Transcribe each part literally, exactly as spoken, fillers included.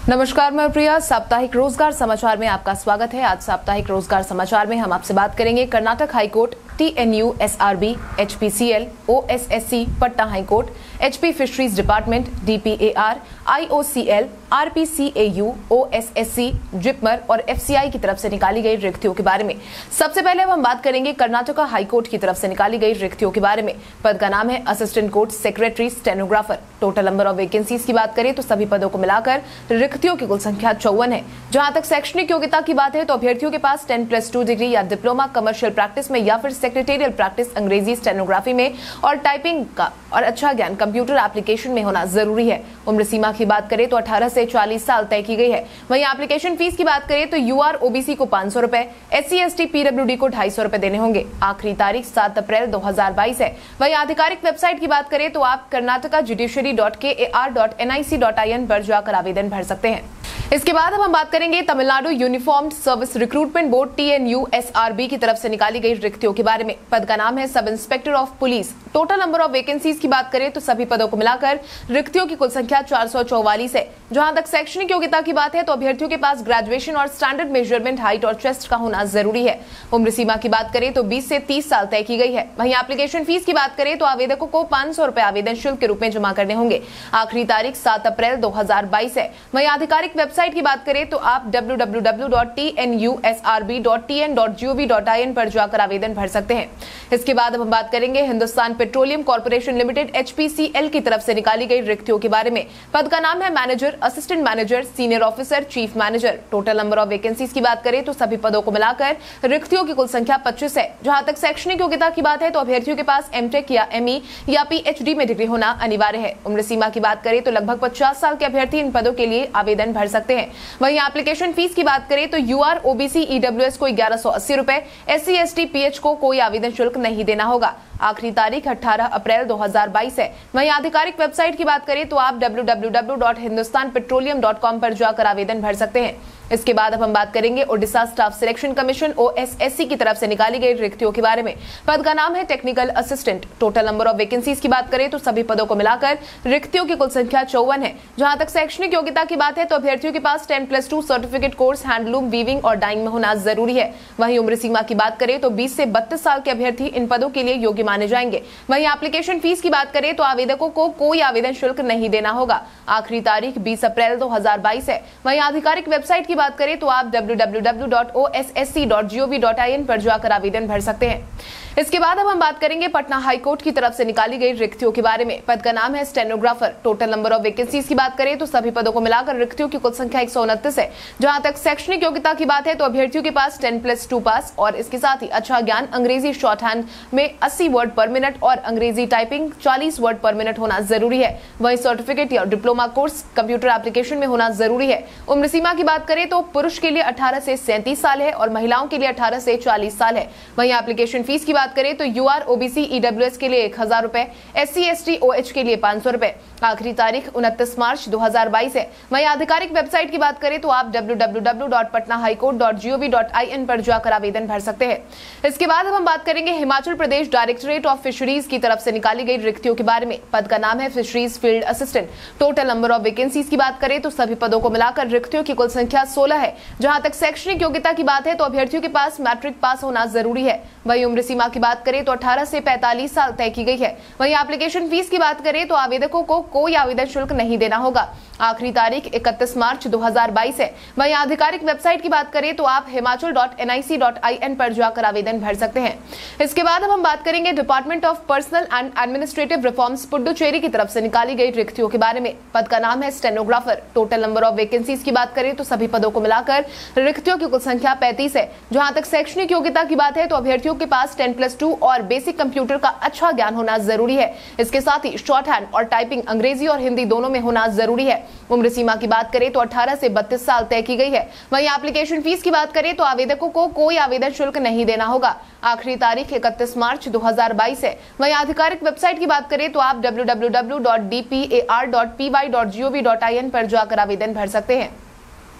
नमस्कार, मैं प्रिया। साप्ताहिक रोजगार समाचार में आपका स्वागत है। आज साप्ताहिक रोजगार समाचार में हम आपसे बात करेंगे Karnataka high court, T N U S R B, H P C L, O S S C, Patna high court, H P fisheries department, D P A R, I O C L, R P C A U, O S S C, JIPMER और F C I की तरफ से निकाली गई रिक्तियों के बारे में। सबसे पहले हम बात करेंगे कर्नाटक हाईकोर्ट की तरफ से निकाली गई रिक्तियों के बारे में। पद का नाम है assistant court secretary stenographer. Total number of vacancies की बात करें तो सभी पदों को मिलाकर रिक्तियों की कुल संख्या चौवन है। जहां तक शैक्षणिक योग्यता की बात है तो अभ्यर्थियों के पास टेन प्लस टू डिग्री या डिप्लोमा कमर्शियल प्रैक्टिस में या फिर सेक्रेटेरियल प्रैक्टिस अंग्रेजी स्टेनोग्राफी में और टाइपिंग का और अच्छा ज्ञान कंप्यूटर एप्लीकेशन में होना जरूरी है। उम्र सीमा की बात करें तो अठारह से चालीस साल तय की गई है। वहीं एप्लीकेशन फीस की बात करें तो U R O B C को पांच सौ रुपए, S C S T P W D को ढाई सौ रुपए देने होंगे। आखिरी तारीख सात अप्रैल दो हजार बाईस है। वहीं आधिकारिक वेबसाइट की बात करें तो आप Karnataka judiciary dot K A R dot N I C dot I N पर जाकर आवेदन भर सकते हैं। इसके बाद अब हम बात करेंगे Tamil Nadu uniformed service recruitment board T N U S R B की तरफ से निकाली गई रिक्तियों के बारे में। पद का नाम है sub inspector of police. Total number of vacancies की बात करें तो सभी पदों को मिलाकर रिक्तियों की कुल संख्या चार सौ चौवालीस है। जहां तक शैक्षणिक योग्यता की बात है तो अभ्यर्थियों के पास ग्रेजुएशन और स्टैंडर्ड मेजरमेंट हाइट और चेस्ट का होना जरूरी है। उम्र सीमा की बात करें तो बीस से तीस साल तय की गई है। वहीं एप्लीकेशन फीस की बात करें तो आवेदकों को पांच सौ रुपए आवेदन शुल्क के रूप में जमा करने होंगे। आखिरी तारीख सात अप्रैल दो हजार बाईस है। वहीं आधिकारिक वेबसाइट की बात करें तो आप W W W dot T N U S R B dot T N dot G O V dot I N पर जाकर आवेदन भर सकते हैं। इसके बाद अब हम बात करेंगे Hindustan petroleum corporation limited H P C L की तरफ से निकाली गई रिक्तियों के बारे में। पद का नाम है manager, assistant manager, senior officer, chief manager. Total number of vacancies की बात करें तो सभी पदों को मिलाकर रिक्तियों की कुल संख्या पच्चीस है। जहां तक शैक्षणिक योग्यता की बात है तो अभ्यर्थियों के पास एम टेक या एम ई या पी एच डी में डिग्री होना अनिवार्य है। उम्र सीमा की बात करें तो लगभग पचास साल के अभ्यर्थी इन पदों के लिए आवेदन भर सकते हैं। वहीं एप्लीकेशन फीस की बात करें तो U R O B C E W S को ग्यारह सौ अस्सी रुपए, S C S T P H को कोई आवेदन शुल्क नहीं देना होगा। आखिरी तारीख अठारह अप्रैल दो हजार बाईस है। वहीं आधिकारिक वेबसाइट की बात करें तो आप W W W dot Hindustan petroleum dot com पर जाकर आवेदन भर सकते हैं। इसके बाद अब हम बात करेंगे Odisha staff selection commission O S S C की तरफ से निकाली गई रिक्तियों के बारे में। पद का नाम है technical assistant. Total number of vacancies की बात करें तो सभी पदों को मिलाकर रिक्तियों की कुल संख्या चौवन है। जहां तक शैक्षणिक योग्यता की बात है तो अभ्यर्थियों के पास ten plus two certificate course handloom, weaving और डाइंग में होना जरूरी है। वहीं उम्र सीमा की बात करें तो बीस से बत्तीस साल के अभ्यर्थी इन पदों के लिए योग्य माने जाएंगे। वहीं एप्लीकेशन फीस की बात करें तो आवेदकों को कोई आवेदन शुल्क नहीं देना होगा। आखिरी तारीख बीस अप्रैल दो हजार बाईस है। वहीं आधिकारिक वेबसाइट की बात करें तो आप W W W dot O S S C dot G O V dot I N पर जाकर आवेदन भर सकते हैं। इसके बाद अब हम बात करेंगे पटना हाईकोर्ट की तरफ से निकाली गई रिक्तियों के बारे में। पद का नाम है stenographer. Total number of vacancies की बात करें तो सभी पदों को मिलाकर रिक्तियों की कुल संख्या एक सौ उनतीस है। जहां तक शैक्षणिक योग्यता की बात है तो अभ्यर्थियों के पास टेन प्लस टू पास और इसके साथ ही अच्छा ज्ञान अंग्रेजी शॉर्ट हैंड में अस्सी वर्ड पर मिनट और अंग्रेजी टाइपिंग चालीस वर्ड पर मिनट होना जरूरी है। वहीं सर्टिफिकेट या डिप्लोमा कोर्स कंप्यूटर एप्लीकेशन में होना जरूरी है। उम्र सीमा की बात करें तो पुरुष के लिए अठारह से सैंतीस साल है और महिलाओं के लिए अठारह से चालीस साल है। वहीं एप्लीकेशन फीस की बात करें तो U R O B C E W S के लिए एक हजार रुपए, S C S T O H के लिए पांच सौ रुपए। आखिरी तारीख उनतीस मार्च दो हजार बाईस है। वहीं आधिकारिक वेबसाइट की बात करें तो आप W W W dot Patna high court dot G O V dot I N पर जाकर आवेदन भर सकते हैं। इसके बाद अब हम बात करेंगे Himachal Pradesh directorate of fisheries की तरफ से निकाली गई रिक्तियों के बारे में। पद का नाम है fisheries field assistant. Total number of vacancies की बात करें तो सभी पदों को मिलाकर रिक्तियों की कुल संख्या सोलह है। जहां तक शैक्षणिक योग्यता की बात है तो अभ्यर्थियों के पास मैट्रिक पास होना जरूरी है। वहीं उम्र सीमा की बात करें तो अठारह से पैंतालीस साल तय की गई है। वहीं एप्लीकेशन फीस की बात करें तो आवेदकों को कोई आवेदन शुल्क नहीं देना होगा। आखिरी तारीख इकतीस मार्च दो हजार बाईस है। वहीं आधिकारिक वेबसाइट की बात करें तो आप Himachal dot N I C dot I N पर जाकर आवेदन भर सकते हैं। इसके बाद अब हम बात करेंगे department of personnel and administrative reforms Puducherry की तरफ से निकाली गई रिक्तियों के बारे में। पद का नाम है stenographer. Total number of vacancies की बात करें तो सभी पदों को मिलाकर रिक्तियों की कुल संख्या पैंतीस है। जहां तक शैक्षणिक योग्यता की बात है तो अभ्यर्थियों के पास टेन प्लस टू और बेसिक कंप्यूटर का अच्छा ज्ञान होना जरूरी है। इसके साथ ही शॉर्ट हैंड और टाइपिंग अंग्रेजी और हिंदी दोनों में होना जरूरी है। उम्र सीमा की बात करें तो अठारह से बत्तीस साल तय की गई है। वहीं एप्लीकेशन फीस की बात करें तो आवेदकों को कोई आवेदन शुल्क नहीं देना होगा। आखिरी तारीख इकतीस मार्च दो हजार बाईस है। वहीं आधिकारिक वेबसाइट की बात करें तो आप W W W dot D P A R dot P Y dot G O V dot I N पर जाकर आवेदन भर सकते हैं।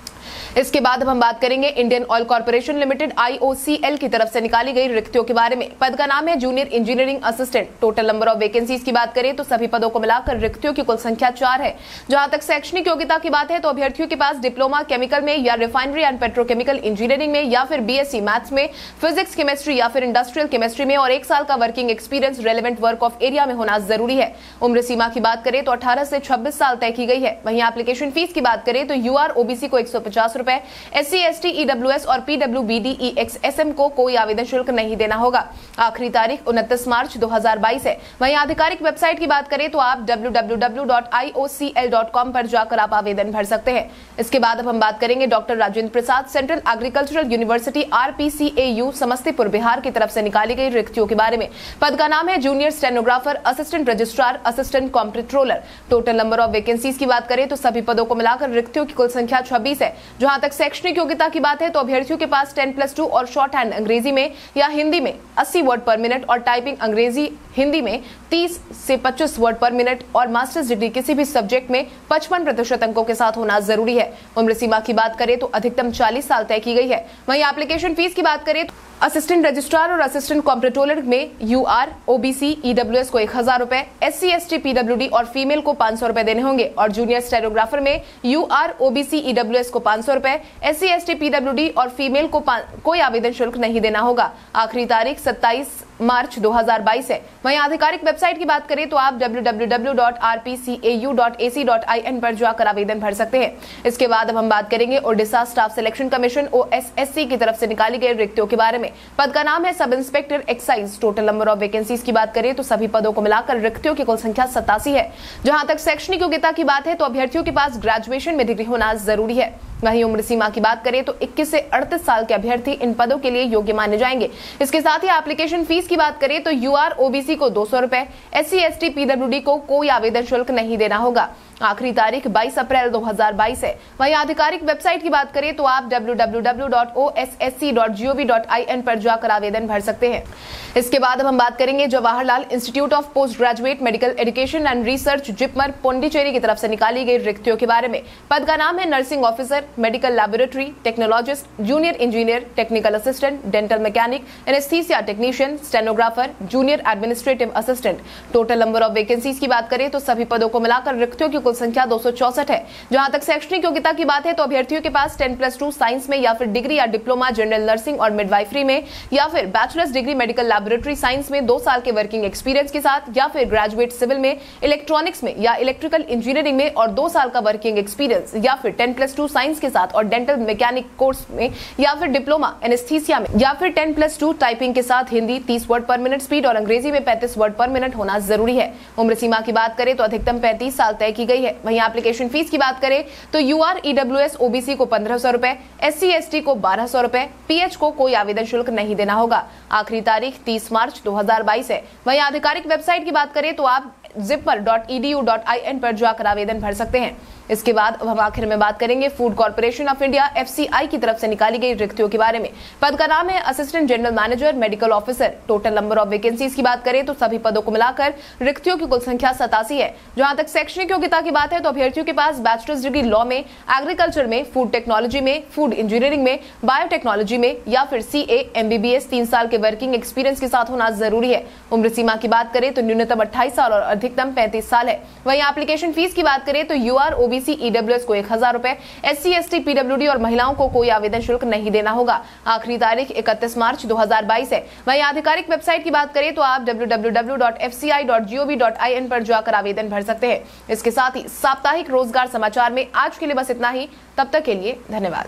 इसके बाद अब हम बात करेंगे Indian oil corporation limited I O C L की तरफ से निकाली गई रिक्तियों के बारे में। पद का नाम है junior engineering assistant. Total number of vacancies की बात करें तो सभी पदों को मिलाकर रिक्तियों की कुल संख्या चार है। जहां तक शैक्षणिक योग्यता की बात है तो अभ्यर्थियों के पास डिप्लोमा केमिकल में या रिफाइनरी एंड पेट्रोकेमिकल इंजीनियरिंग में या फिर बीएससी मैथ्स में, फिजिक्स केमिस्ट्री या फिर इंडस्ट्रियल केमिस्ट्री में और एक साल का working experience relevant work of area में होना जरूरी है। उम्र सीमा की बात करें तो अठारह से छब्बीस साल तय की गई है। वहीं एप्लीकेशन फीस की बात करें तो यूआर ओबीसी को एक सौ पचास रुपए, S C S T EWS और पीडब्ल्यूबीडी ईएक्सएसएम को कोई आवेदन शुल्क नहीं देना होगा। आखिरी तारीख उनतीस मार्च दो हज़ार बाईस है। वहीं आधिकारिक वेबसाइट की बात करें तो आप W W W dot I O C L dot com पर जाकर आप आवेदन भर सकते हैं। इसके बाद अब हम बात करेंगे doctor Rajendra Prasad central agricultural university R P C A U Samastipur Bihar की तरफ से निकाली गई रिक्तियों के बारे में। पद का नाम है junior stenographer, assistant registrar, assistant comptroller. Total number of vacancies की बात करें तो सभी पदों को मिलाकर रिक्तियों की कुल संख्या छब्बीस है। जहां तक शैक्षणिक योग्यता की बात है तो अभ्यर्थियों के पास टेन प्लस टू और शॉर्ट हैंड अंग्रेजी में या हिंदी में अस्सी वर्ड पर मिनट और टाइपिंग अंग्रेजी हिंदी में तीस से पच्चीस वर्ड पर मिनट और मास्टर्स डिग्री किसी भी सब्जेक्ट में पचपन प्रतिशत अंकों के साथ होना जरूरी है। उम्र सीमा की बात करें तो अधिकतम चालीस साल तय की गई है। वहीं एप्लीकेशन फीस की बात करें तो असिस्टेंट रजिस्ट्रार और असिस्टेंट कॉम्प्ट्रोलर में यूआर ओबीसी ईडब्ल्यूएस को एक हजार रुपए, एससी एसटी पीडब्ल्यूडी और फीमेल को पांच सौ रुपए देने होंगे और जूनियर स्टेनोग्राफर में यूआर ओबीसी ईडब्ल्यूएस को पांच सौ रुपए, एससी एसटी पीडब्ल्यूडी और फीमेल को कोई आवेदन शुल्क नहीं देना होगा। आखिरी तारीख सत्ताईस मार्च दो हज़ार बाईस है। वहीं आधिकारिक वेबसाइट की बात करें तो आप W W W dot R P C A U dot A C dot I N पर जाकर आवेदन भर सकते हैं। इसके बाद अब हम बात करेंगे Odisha staff selection commission O S S C की तरफ से निकाली गई रिक्तियों के बारे में। पद का नाम है sub inspector excise. Total number of vacancies की बात करें तो सभी पदों को मिलाकर रिक्तियों की कुल संख्या सतासी है। जहां तक शैक्षणिक योग्यता की बात है तो अभ्यर्थियों के पास ग्रेजुएशन में डिग्री होना जरूरी है। वहीं उम्र सीमा की बात करें तो इक्कीस से अड़तीस साल के अभ्यर्थी इन पदों के लिए योग्य माने जाएंगे। इसके साथ ही एप्लीकेशन फीस की बात करें तो यूआर ओबीसी को दो सौ रुपए, एससी एसटी पीडब्ल्यूडी को कोई आवेदन शुल्क नहीं देना होगा। आखिरी तारीख बाईस अप्रैल दो हज़ार बाईस है। वहीं आधिकारिक वेबसाइट की बात करें तो आप W W W dot O S S C dot G O V dot I N पर जाकर आवेदन भर सकते हैं। इसके बाद अब हम बात करेंगे Jawaharlal institute of post graduate medical education and research JIPMER Pondicherry की तरफ से निकाली गई रिक्तियों के बारे में। पद का नाम है nursing officer, medical laboratory technologist, junior engineer, technical assistant, dental mechanic, anaesthesia technician, stenographer, junior administrative assistant. Total number of vacancies की बात करें तो सभी पदों को मिलाकर रिक्तियों की कुल संख्या दो सौ चौसठ है। जहां तक शैक्षणिक योग्यता की बात है तो अभ्यर्थियों के पास टेन प्लस टू साइंस में या फिर डिग्री या डिप्लोमा जनरल नर्सिंग और मिडवाइफरी में या फिर bachelors degree medical laboratory science में दो साल के वर्किंग एक्सपीरियंस के साथ या फिर ग्रेजुएट सिविल में, इलेक्ट्रॉनिक्स में या इलेक्ट्रिकल इंजीनियरिंग में और दो साल का वर्किंग एक्सपीरियंस या फिर टेन प्लस टू साइंस के साथ और डेंटल मैकेनिक कोर्स में या फिर डिप्लोमा एनेस्थीसिया में या फिर टेन प्लस टू टाइपिंग के साथ हिंदी तीस वर्ड पर मिनट स्पीड और अंग्रेजी में पैंतीस वर्ड पर मिनट होना जरूरी है। उम्र सीमा की बात करें तो अधिकतम पैंतीस साल तय की गई है। वहीं एप्लीकेशन फीस की बात करें तो यूआर ईडब्ल्यूएस ओबीसी को पंद्रह सौ रुपए, एससी एसटी को बारह सौ रुपए, पीएच को कोई आवेदन शुल्क नहीं देना होगा। आखिरी तारीख तीस मार्च दो हज़ार बाईस है। वहीं आधिकारिक वेबसाइट की बात करें तो आप JIPMER dot E D U dot I N पर जाकर आवेदन भर सकते हैं। इसके बाद अब हम आखिर में बात करेंगे food corporation of India F C I की तरफ से निकाली गई रिक्तियों के बारे में। पद का नाम है assistant general manager medical officer. Total number of vacancies की बात करें तो सभी पदों को मिलाकर रिक्तियों की कुल संख्या सतासी है। जहां तक शैक्षणिक योग्यता की बात है तो अभ्यर्थियों के पास बैचलर्स डिग्री लॉ में, एग्रीकल्चर में, फूड टेक्नोलॉजी में, फूड इंजीनियरिंग में, बायोटेक्नोलॉजी में या फिर सी ए एमबीबीएस तीन साल के वर्किंग एक्सपीरियंस के साथ होना जरूरी है। उम्र सीमा की बात करें तो न्यूनतम अट्ठाईस साल और अधिकतम पैंतीस साल है। वहीं एप्लीकेशन फीस की बात करें तो यूआर ओबीसी ईडब्ल्यूएस को एक हजार रुपए, एससी एसटी पीडब्ल्यूडी और महिलाओं को कोई आवेदन शुल्क नहीं देना होगा। आखिरी तारीख इकतीस मार्च दो हज़ार बाईस है। वहीं आधिकारिक वेबसाइट की बात करें तो आप W W W dot F C I dot G O V dot I N पर जाकर आवेदन भर सकते हैं। इसके साथ ही साप्ताहिक रोजगार समाचार में आज के लिए बस इतना ही। तब तक के लिए धन्यवाद।